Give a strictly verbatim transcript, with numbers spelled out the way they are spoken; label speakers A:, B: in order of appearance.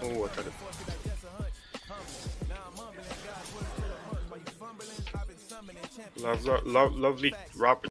A: Oh, I thought it. Love, love, lovely Robert.